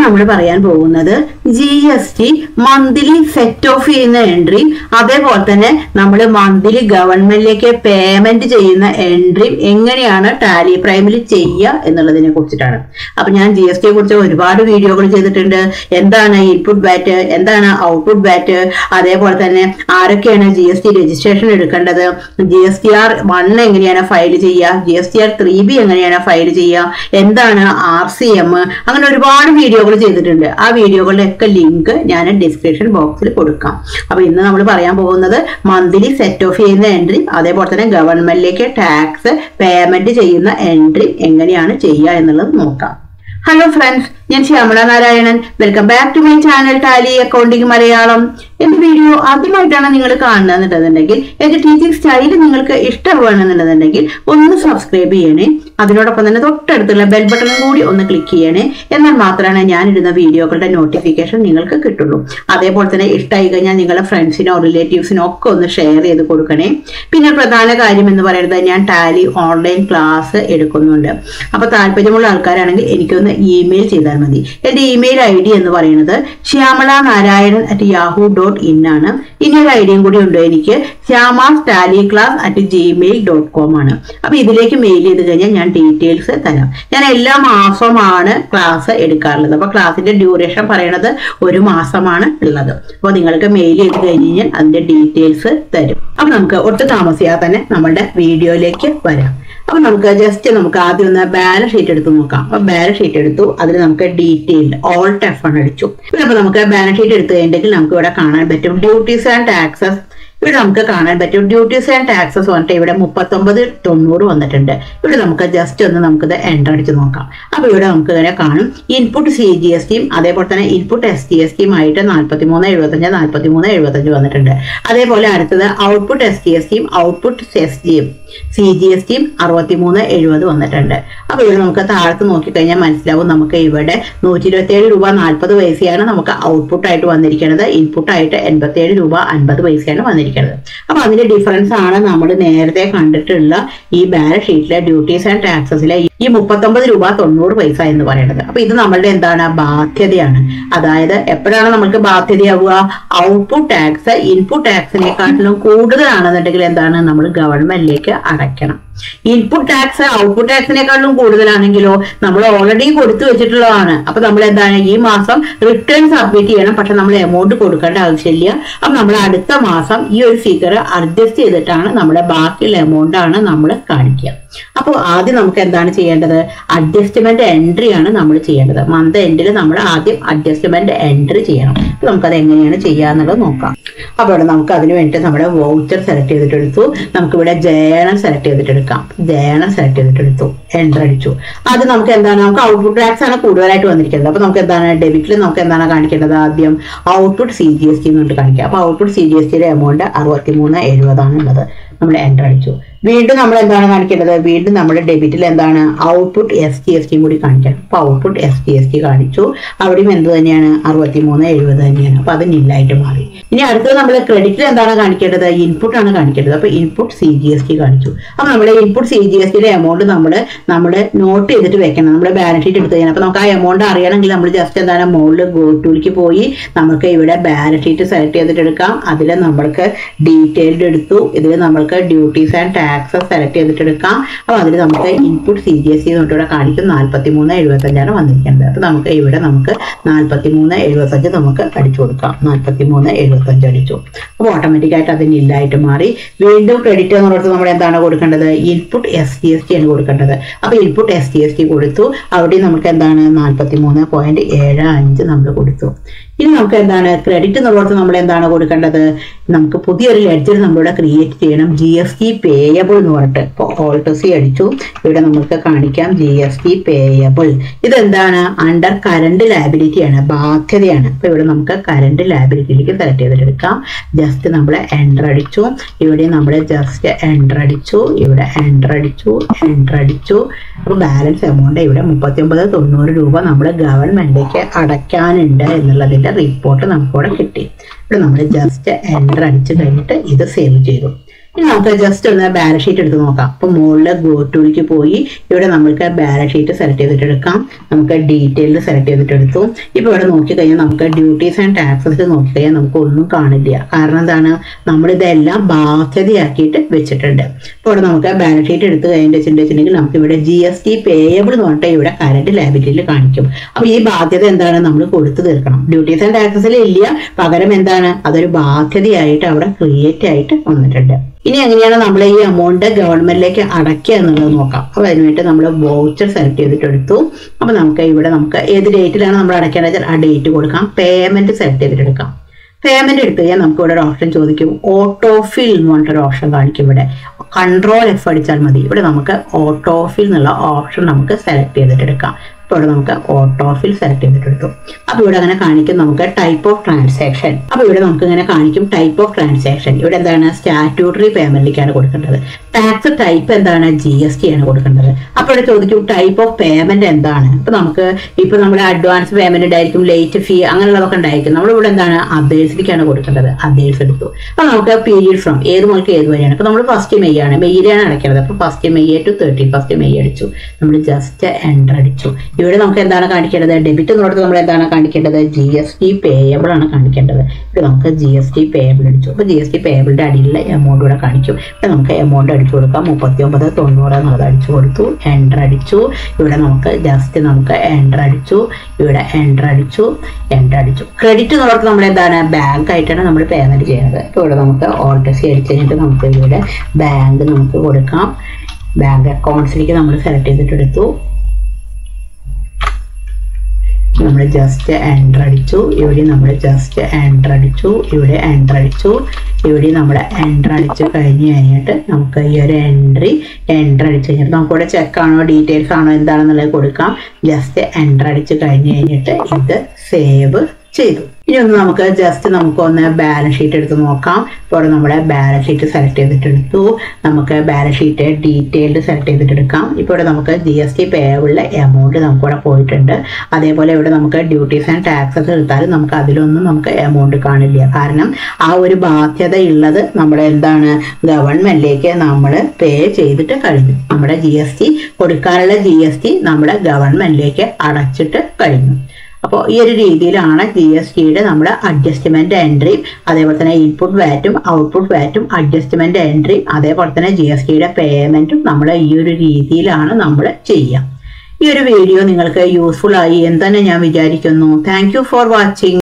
നമ്മൾ പറയാൻ പോകുന്നത് GST മന്ത്ലി സെറ്റ് ഓഫ് ചെയ്യുന്ന എൻട്രി, അതേപോലെ തന്നെ നമ്മൾ മന്ത്ലി ഗവൺമെന്റിലേക്ക് പേയ്മെന്റ് ചെയ്യുന്ന എൻട്രി എങ്ങനെയാണ് ടാലി പ്രൈമിൽ ചെയ്യുക എന്നുള്ളതിനെ കുറിച്ചിട്ടാണ്. അപ്പൊ ഞാൻ GST യെ കുറിച്ച് ഒരുപാട് വീഡിയോകൾ ചെയ്തിട്ടുണ്ട്. എന്താണ് ഇൻപുട്ട് വാറ്റ്, എന്താണ് ഔട്ട്പുട്ട് വാറ്റ്, അതേപോലെ തന്നെ ആരൊക്കെയാണ് GST രജിസ്ട്രേഷൻ എടുക്കേണ്ടത്, GSTR 1 എങ്ങനെയാണ് ഫയൽ ചെയ്യുക, GSTR 3B എങ്ങനെയാണ് ഫയൽ ചെയ്യുക, എന്താണ് RCM, അങ്ങനെ ഒരുപാട് വീഡിയോകൾ ചെയ്തിട്ടുണ്ട്. ആ വീഡിയോകളുടെ ഒക്കെ ലിങ്ക് ഞാൻ ഡിസ്ക്രിപ്ഷൻ ബോക്സിൽ കൊടുക്കാം. അപ്പൊ ഇന്ന് നമ്മൾ പറയാൻ പോകുന്നത് മന്ത്ലി സെറ്റ് ഓഫ് ചെയ്യുന്ന എൻട്രി, അതേപോലെ തന്നെ ഗവൺമെന്റിലേക്ക് ടാക്സ് പേയ്മെന്റ് ചെയ്യുന്ന എൻട്രി എങ്ങനെയാണ് ചെയ്യുക എന്നുള്ളത് നോക്കാം. ഹലോ ഫ്രണ്ട്സ്, ഞാൻ Shyamala Narayanan. Welcome back to my channel Tally accounting Malayalam. എന്റെ വീഡിയോ ആദ്യമായിട്ടാണ് നിങ്ങൾ കാണുന്നതെന്നുണ്ടെങ്കിൽ, എന്റെ ടീച്ചിങ് സ്റ്റൈൽ നിങ്ങൾക്ക് ഇഷ്ടമാണെന്നുണ്ടെന്നുണ്ടെങ്കിൽ ഒന്ന് സബ്സ്ക്രൈബ് ചെയ്യണേ. അതിനോടൊപ്പം തന്നെ തൊട്ടടുത്തുള്ള ബെൽ ബട്ടണും കൂടി ഒന്ന് ക്ലിക്ക് ചെയ്യണേ. എന്നാൽ മാത്രമാണ് ഞാനിടുന്ന വീഡിയോകളുടെ നോട്ടിഫിക്കേഷൻ നിങ്ങൾക്ക് കിട്ടുള്ളൂ. അതേപോലെ തന്നെ ഇഷ്ടമായി കഴിഞ്ഞാൽ നിങ്ങളുടെ ഫ്രണ്ട്സിനോ റിലേറ്റീവ്സിനോ ഒക്കെ ഒന്ന് ഷെയർ ചെയ്ത് കൊടുക്കണേ. പിന്നെ പ്രധാന കാര്യം എന്ന് പറയുന്നത്, ഞാൻ ടാലി ഓൺലൈൻ ക്ലാസ് എടുക്കുന്നുണ്ട്. അപ്പൊ താല്പര്യമുള്ള ആൾക്കാരാണെങ്കിൽ എനിക്കൊന്ന് ഇമെയിൽ ചെയ്താൽ മതി. എന്റെ ഇമെയിൽ ID എന്ന് പറയുന്നത് shyamala.narayanan@yahoo.in ആണ്. ഇനി ഒരു ഐഡിയും കൂടി ഉണ്ട് എനിക്ക്, shyamastaliclass@gmail.com ആണ്. അപ്പൊ ഇതിലേക്ക് മെയിൽ ചെയ്ത് കഴിഞ്ഞാൽ ഞാൻ ഡീറ്റെയിൽസ് തരാം. ഞാൻ എല്ലാ മാസമാണ് ക്ലാസ് എടുക്കാറുള്ളത്. അപ്പൊ ക്ലാസിന്റെ ഡ്യൂറേഷൻ പറയണത് 1 മാസമാണ് ഉള്ളത്. അപ്പൊ നിങ്ങൾക്ക് മെയിൽ ചെയ്ത് കഴിഞ്ഞാൽ അതിന്റെ ഡീറ്റെയിൽസ് തരും. അപ്പൊ നമുക്ക് ഒട്ടും താമസിയാതെ തന്നെ നമ്മളുടെ വീഡിയോയിലേക്ക് വരാം. അപ്പൊ നമുക്ക് ആദ്യം ഒന്ന് ബാലൻസ് ഷീറ്റ് എടുത്ത് നോക്കാം. അപ്പൊ ബാലൻസ് ഷീറ്റ് എടുത്തു, അതിൽ നമുക്ക് ഡീറ്റെയിൽഡ് Alt F1 അടിച്ചു. അപ്പൊ നമുക്ക് ബാലൻസ് ഷീറ്റ് എടുത്തു കഴിഞ്ഞിട്ടുണ്ടെങ്കിൽ നമുക്ക് ഇവിടെ കാണാൻ പറ്റും ഡ്യൂട്ടീസ് ആൻഡ് ടാക്സസ്. ഇവിടെ നമുക്ക് കാണാൻ പറ്റും ഡ്യൂട്ടീസ് ആൻഡ് ടാക്സസ് വന്നിട്ട് ഇവിടെ 39,90 വന്നിട്ടുണ്ട്. ഇവിടെ നമുക്ക് ജസ്റ്റ് ഒന്ന് നമുക്കിത് എൻ്റർ അടിച്ച് നോക്കാം. അപ്പൊ ഇവിടെ നമുക്ക് ഇങ്ങനെ കാണും ഇൻപുട്ട് CGSTയും അതേപോലെ തന്നെ ഇൻപുട്ട് SGSTയും ആയിട്ട് 43.75 43.75 വന്നിട്ടുണ്ട്. അതേപോലെ അടുത്തത് ഔട്ട്പുട്ട് SGSTയും ഔട്ട്പുട്ട് CGSTയും 63.70 വന്നിട്ടുണ്ട്. അപ്പൊ ഇവിടെ നമുക്ക് താഴത്ത് നോക്കിക്കഴിഞ്ഞാൽ മനസ്സിലാവും, നമുക്ക് ഇവിടെ 127 രൂപ 40 പൈസയാണ് നമുക്ക് ഔട്ട്പുട്ട് ആയിട്ട് വന്നിരിക്കുന്നത്. ഇൻപുട്ട് ആയിട്ട് 87 രൂപ 50 പൈസയാണ് വന്നിരിക്കുന്നത്. അപ്പൊ അതിന്റെ ഡിഫറൻസ് ആണ് നമ്മൾ നേരത്തെ കണ്ടിട്ടുള്ള ഈ ബാലൻസ് ഷീറ്റിലെ ഡ്യൂട്ടീസ് ആൻഡ് ടാക്സസിലെ ഈ 39 രൂപ 90 പൈസ എന്ന് പറയുന്നത്. അപ്പൊ ഇത് നമ്മളുടെ എന്താണ്, ബാധ്യതയാണ്. അതായത് എപ്പോഴാണ് നമുക്ക് ബാധ്യതയാവുക, ഔട്ട്പുട്ട് ടാക്സ് ഇൻപുട്ട് ടാക്സിനെക്കാട്ടിലും കൂടുതലാണെന്നുണ്ടെങ്കിൽ എന്താണ്, നമ്മൾ ഗവൺമെന്റിലേക്ക് അടയ്ക്കണം. ഇൻപുട്ട് ടാക്സ് ഔട്ട്പുട്ട് ടാക്സിനെക്കാളും കൂടുതലാണെങ്കിലോ നമ്മൾ ഓൾറെഡി കൊടുത്തു വെച്ചിട്ടുള്ളതാണ്. അപ്പൊ നമ്മൾ എന്താണ്, ഈ മാസം റിട്ടേൺ സബ്മിറ്റ് ചെയ്യണം, പക്ഷെ നമ്മൾ എമൗണ്ട് കൊടുക്കേണ്ട ആവശ്യമില്ല. അപ്പൊ നമ്മൾ അടുത്ത മാസം ഈ ഒരു ഫിഗർ അഡ്ജസ്റ്റ് ചെയ്തിട്ടാണ് നമ്മുടെ ബാക്കിയുള്ള എമൗണ്ട് ആണ് നമ്മൾ കാണിക്കുക. അപ്പോൾ ആദ്യം നമുക്ക് എന്താണ് ചെയ്യേണ്ടത്, അഡ്ജസ്റ്റ്മെന്റ് എൻട്രി ആണ് നമ്മൾ ചെയ്യേണ്ടത്. മന്ത് എൻഡിൽ നമ്മൾ ആദ്യം അഡ്ജസ്റ്റ്മെന്റ് എൻട്രി ചെയ്യണം. അപ്പൊ നമുക്കത് എങ്ങനെയാണ് ചെയ്യാന്നുള്ളത് നോക്കാം. അപ്പൊ ഇവിടെ നമുക്ക് അതിന് വേണ്ടിയിട്ട് നമ്മുടെ വൗച്ചർ സെലക്ട് ചെയ്തിട്ടെടുത്തു. നമുക്കിവിടെ ജേണൽ സെലക്ട് ചെയ്തിട്ടെടുക്കാം. ജേണൽ സെലക്ട് ചെയ്തിട്ടെടുത്തു, എൻ്റർ അടിച്ചു. അത് നമുക്ക് എന്താണ്, നമുക്ക് ഔട്ട്പുട്ട് ടാക്സ് ആണ് കൂടുതലായിട്ട് വന്നിരിക്കുന്നത്. അപ്പൊ നമുക്ക് എന്താണ്, ഡെബിറ്റിൽ നമുക്ക് എന്താണ് കാണിക്കേണ്ടത്, ആദ്യം ഔട്ട്പുട്ട് CGST എന്നിട്ട് കാണിക്കുക. അപ്പൊ ഔട്ട്പുട്ട് CGSTയുടെ എമൗണ്ട് 63.70 ആണ് ഉള്ളത്. നമ്മൾ എൻ്റർ അടിച്ചു. വീണ്ടും നമ്മൾ എന്താണ് കാണിക്കേണ്ടത്, വീണ്ടും നമ്മുടെ ഡെബിറ്റിൽ എന്താണ് ഔട്ട്പുട്ട് SGSTയും കൂടി കാണിക്കണം. അപ്പൊ ഔട്ട്പുട്ട് SGST കാണിച്ചു. അവിടെയും എന്ത് തന്നെയാണ്, 63.70 തന്നെയാണ്. അപ്പൊ അത് നില്ലായിട്ട് മാറി. ഇനി അടുത്തത് നമ്മൾ ക്രെഡിറ്റിൽ എന്താണ് കാണിക്കേണ്ടത്, ഇൻപുട്ട് ആണ് കാണിക്കേണ്ടത്. അപ്പൊ ഇൻപുട്ട് CGST കാണിച്ചു. അപ്പൊ നമ്മുടെ ഇൻപുട്ട് CGSTയുടെ എമൗണ്ട് നമ്മൾ നോട്ട് ചെയ്തിട്ട് വെക്കണം. നമ്മുടെ ബാലൻസ് ഷീറ്റ് എടുത്ത് കഴിഞ്ഞാൽ അപ്പൊ നമുക്ക് ആ എമൗണ്ട് അറിയണമെങ്കിൽ നമ്മൾ ജസ്റ്റ് എന്താണ് മുകളിൽ ഗോ ടൂലേക്ക് പോയി നമുക്ക് ഇവിടെ ബാലൻസ് ഷീറ്റ് സെലക്ട് ചെയ്തിട്ട് എടുക്കാം. അതിൽ നമ്മൾക്ക് ഡീറ്റെയിൽഡ് എടുത്തു. ഇതിൽ നമ്മൾക്ക് ഡ്യൂട്ടീസ് ആൻഡ് ടാക്സസ് സെലക്ട് ചെയ്തിട്ട് എടുക്കാം. അപ്പൊ അതിൽ നമുക്ക് ഇൻപുട്ട് CGST എന്നിട്ട് ഇവിടെ കാണിക്കും 43.75 വന്നിരിക്കുന്നത്. അപ്പൊ നമുക്ക് ഇവിടെ 43.75 നമുക്ക് അടിച്ചു കൊടുക്കാം. 43.75 അടിച്ചു. അപ്പൊ ഓട്ടോമാറ്റിക് ആയിട്ട് അതിന് ഇല്ലായിട്ട് മാറി. വീണ്ടും ക്രെഡിറ്റ് എന്നുള്ളത് നമ്മൾ എന്താണ് കൊടുക്കേണ്ടത്, ഇൻപുട്ട് SGST ആണ് കൊടുക്കേണ്ടത്. അപ്പൊ ഇൻപുട്ട് SGST കൊടുത്തു. അവിടെ നമുക്ക് എന്താണ് 43.75 നമ്മൾ കൊടുത്തു. ഇനി നമുക്ക് എന്താണ് ക്രെഡിറ്റ് എന്നുള്ളത് നമ്മൾ എന്താണ് കൊടുക്കേണ്ടത്, നമുക്ക് പുതിയൊരു ലെഡ്ജർ നമ്മളിവിടെ ക്രിയേറ്റ് ചെയ്യണം. GST പേയബിൾ എന്ന് പറഞ്ഞിട്ട് ഇപ്പോൾ Alt C അടിച്ചു. ഇവിടെ നമുക്ക് കാണിക്കാം GST പേയബിൾ. ഇതെന്താണ്, അണ്ടർ കറണ്ട് ലയബിലിറ്റി ആണ്, ബാധ്യതയാണ്. അപ്പൊ ഇവിടെ നമുക്ക് കറണ്ട് ലയബിലിറ്റിയിലേക്ക് സെലക്ട് ചെയ്തിട്ടെടുക്കാം. ജസ്റ്റ് നമ്മൾ എൻ്റർ അടിച്ചു. ഇവിടെ നമ്മൾ ജസ്റ്റ് എൻ്റർ അടിച്ചു. ഇവിടെ എൻ്റർ അടിച്ചു, എൻ്റർ അടിച്ചു. അപ്പൊ ബാലൻസ് എമൗണ്ട് ഇവിടെ 39.90 രൂപ നമ്മൾ ഗവൺമെന്റിലേക്ക് അടയ്ക്കാനുണ്ട് എന്നുള്ളതിന്റെ റിപ്പോർട്ട് നമുക്കിവിടെ കിട്ടി. ഇവിടെ നമ്മൾ ജസ്റ്റ് എൻ്റർ അടിച്ചു കഴിഞ്ഞിട്ട് ഇത് സേവ് ചെയ്തു. ഇനി നമുക്ക് ജസ്റ്റ് ഒന്ന് ബാലൻസ് ഷീറ്റ് എടുത്ത് നോക്കാം. അപ്പോൾ മുകളിൽ ഗോ ടൂലേക്ക് പോയി ഇവിടെ നമുക്ക് ബാലൻസ് ഷീറ്റ് സെലക്ട് ചെയ്തിട്ട് എടുക്കാം. നമുക്ക് ഡീറ്റെയിൽ സെലക്ട് ചെയ്തിട്ട് എടുത്തു. ഇപ്പോൾ ഇവിടെ നോക്കിക്കഴിഞ്ഞാൽ നമുക്ക് ഡ്യൂട്ടീസ് ആൻഡ് ടാക്സസ് നോക്കിക്കഴിഞ്ഞാൽ നമുക്ക് ഒന്നും കാണില്ല. കാരണം എന്താണ്, നമ്മളിതെല്ലാം ബാധ്യതയാക്കിയിട്ട് വെച്ചിട്ടുണ്ട്. ഇപ്പോൾ ഇവിടെ നമുക്ക് ബാലൻസ് ഷീറ്റ് എടുത്ത് കഴിഞ്ഞിട്ടുണ്ടെങ്കിൽ നമുക്ക് ഇവിടെ GST പേയബിൾ എന്ന് പറഞ്ഞിട്ട് ഇവിടെ കറന്റ് ലയബിലിറ്റിയിൽ കാണിക്കും. അപ്പോൾ ഈ ബാധ്യത എന്താണ്, നമ്മൾ കൊടുത്തു തീർക്കണം. ഡ്യൂട്ടീസ് ആൻഡ് ടാക്സസിൽ ഇല്ല, പകരം എന്താണ്, അതൊരു ബാധ്യതയായിട്ട് അവിടെ ക്രിയേറ്റ് ആയിട്ട് വന്നിട്ടുണ്ട്. ഇനി എങ്ങനെയാണ് നമ്മൾ ഈ എമൗണ്ട് ഗവൺമെന്റിലേക്ക് അടയ്ക്കുക എന്നുള്ളത് നോക്കാം. അപ്പോൾ അതിനുവേണ്ടി നമ്മൾ വൗച്ചർ സെലക്ട് ചെയ്തിട്ട് എടുത്തു. അപ്പോൾ നമുക്ക് ഇവിടെ നമുക്ക് ഏത് ഡേറ്റിലാണ് നമ്മൾ അടയ്ക്കേണ്ടത് ആ ഡേറ്റ് കൊടുക്കാം. പേയ്മെന്റ് സെലക്ട് ചെയ്തിട്ട് എടുക്കാം. പേയ്മെന്റ് എടുത്തു കഴിഞ്ഞാൽ നമുക്ക് ഇവിടെ ഒരു ഓപ്ഷൻ ചോദിക്കും, ഓട്ടോഫിൽ എന്ന് പറഞ്ഞിട്ടൊരു ഓപ്ഷൻ കാണിക്കും. ഇവിടെ Ctrl F അടിച്ചാൽ മതി. ഇവിടെ നമുക്ക് ഓട്ടോഫിൽ എന്നുള്ള ഓപ്ഷൻ നമുക്ക് സെലക്ട് ചെയ്തിട്ട് എടുക്കാം. അപ്പോൾ ഇവിടെ നമുക്ക് ഓട്ടോഫിൽ സെലക്ട് ചെയ്തിട്ട് എടുത്തു. അപ്പോൾ ഇവിടെ അങ്ങനെ കാണിക്കും നമുക്ക് ടൈപ്പ് ഓഫ് ട്രാൻസാക്ഷൻ. അപ്പോൾ ഇവിടെ നമുക്ക് ഇങ്ങനെ കാണിക്കും ടൈപ്പ് ഓഫ് ട്രാൻസാക്ഷൻ. ഇവിടെ എന്താണ്, സ്റ്റാറ്റ്യൂട്ടറി പേയ്മെന്റിലേക്കാണ് കൊടുക്കേണ്ടത്. ടാക്സ് ടൈപ്പ് എന്താണ്, GST ആണ് കൊടുക്കേണ്ടത്. അപ്പോൾ ഇവിടെ ചോദിക്കും ടൈപ്പ് ഓഫ് പേയ്മെന്റ് എന്താണ്. അപ്പോൾ നമുക്ക് ഇപ്പോൾ നമ്മുടെ അഡ്വാൻസ് പേയ്മെന്റ് ഉണ്ടായിരിക്കും, ലേറ്റ് ഫീ അങ്ങനെയുള്ളതൊക്കെ ഉണ്ടായിരിക്കും. നമ്മളിവിടെ എന്താണ്, അതേഴ്സിലേക്കാണ് കൊടുക്കേണ്ടത്. അതേഴ്സ് എടുത്തു. അപ്പോൾ നമുക്ക് പീരീഡ് ഫ്രം ഏത് മുതൽക്ക് ഏത് വരെയാണ്. അപ്പോൾ നമ്മൾ ഫസ്റ്റ് മെയ്യാണ്, മെയ്യിലാണ് അടയ്ക്കുന്നത്. അപ്പോൾ ഫസ്റ്റ് മെയ് ടു 31 മെയ് അടിച്ചു. നമ്മൾ ജസ്റ്റ് എൻ്റർ അടിച്ചു. ഇവിടെ നമുക്ക് എന്താണ് കാണിക്കേണ്ടത്, ഡെബിറ്റ് എന്നുള്ളത് നമ്മൾ എന്താണ് കാണിക്കേണ്ടത്, GST പേയബിൾ ആണ് കാണിക്കേണ്ടത്. ഇവിടെ നമുക്ക് GST പേയബിൾ അടിച്ചു. അപ്പോൾ GST പേയബിളിന്റെ അടിയിലുള്ള എമൗണ്ട് ഇവിടെ കാണിക്കും. ഇവിടെ നമുക്ക് എമൗണ്ട് അടിച്ചു കൊടുക്കാം. 3990 എന്നുള്ളത് അടിച്ചു കൊടുത്തു. എൻ്റർ അടിച്ചു. ഇവിടെ നമുക്ക് ജസ്റ്റ് നമുക്ക് എൻ്റർ അടിച്ചു. ഇവിടെ എൻ്റർ അടിച്ചു. എൻ്റർ അടിച്ചു. ക്രെഡിറ്റ് എന്നുള്ളത് നമ്മൾ എന്താണ്, ബാങ്ക് ആയിട്ടാണ് നമ്മൾ പേയ്മെന്റ് ചെയ്യുന്നത്. ഇപ്പോൾ ഇവിടെ നമുക്ക് ഓൾട്ടസി അടിച്ചു കഴിഞ്ഞിട്ട് നമുക്ക് ഇവിടെ ബാങ്ക് നമുക്ക് കൊടുക്കാം. ബാങ്ക് അക്കൗണ്ട്സിലേക്ക് നമ്മൾ സെലക്ട് ചെയ്തിട്ട് എടുത്തു. നമ്മൾ ജസ്റ്റ് എൻ്റർ അടിച്ചു. ഇവിടെ നമ്മൾ ജസ്റ്റ് എൻ്റർ അടിച്ചു. ഇവിടെ എൻ്റർ അടിച്ചു. ഇവിടെ നമ്മൾ എൻ്റർ അടിച്ച് കഴിഞ്ഞിട്ട് നമുക്ക് ഈ ഒരു എൻ്റർ അടിച്ച് കഴിഞ്ഞിട്ട് നമുക്കിവിടെ ചെക്കാണോ ഡീറ്റെയിൽസ് ആണോ എന്താണെന്നുള്ളത് കൊടുക്കാം. ജസ്റ്റ് എൻ്റർ അടിച്ച് കഴിഞ്ഞിട്ട് ഇത് സേവ് ചെയ്തു. ഇനി ഒന്ന് നമുക്ക് ജസ്റ്റ് നമുക്കൊന്ന് ബാലൻസ് ഷീറ്റ് എടുത്ത് നോക്കാം. ഇപ്പോൾ നമ്മുടെ ബാലൻസ് ഷീറ്റ് സെലക്ട് ചെയ്തിട്ട് എടുത്തു. നമുക്ക് ബാലൻസ് ഷീറ്റ് ഡീറ്റെയിൽഡ് സെലക്ട് ചെയ്തിട്ട് എടുക്കാം. ഇപ്പോൾ ഇവിടെ നമുക്ക് GST പേയബിളിലെ എമൗണ്ട് നമുക്കിവിടെ പോയിട്ടുണ്ട്. അതേപോലെ ഇവിടെ നമുക്ക് ഡ്യൂട്ടീസ് ആൻഡ് ടാക്സസ് എടുത്താലും നമുക്ക് അതിലൊന്നും നമുക്ക് എമൗണ്ട് കാണില്ല. കാരണം ആ ഒരു ബാധ്യത ഉള്ളത് നമ്മുടെ എന്താണ്, ഗവൺമെന്റിലേക്ക് നമ്മൾ പേ ചെയ്തിട്ട് കഴിഞ്ഞു. നമ്മുടെ GST കൊടുക്കാനുള്ള GST നമ്മുടെ ഗവൺമെന്റിലേക്ക് അടച്ചിട്ട് കഴിഞ്ഞു. അപ്പോൾ ഈ ഒരു രീതിയിലാണ് GSTയുടെ നമ്മുടെ അഡ്ജസ്റ്റ്മെന്റ് എൻട്രിയും അതേപോലെ തന്നെ ഇൻപുട്ട് വാറ്റും ഔട്ട്പുട്ട് വാറ്റും അഡ്ജസ്റ്റ്മെന്റ് എൻട്രിയും അതേപോലെ തന്നെ GSTയുടെ പേയ്മെന്റും നമ്മൾ ഈ ഒരു രീതിയിലാണ് നമ്മൾ ചെയ്യുക. ഈ ഒരു വീഡിയോ നിങ്ങൾക്ക് യൂസ്ഫുൾ ആയി എന്ന് തന്നെ ഞാൻ വിചാരിക്കുന്നു. Thank you for watching.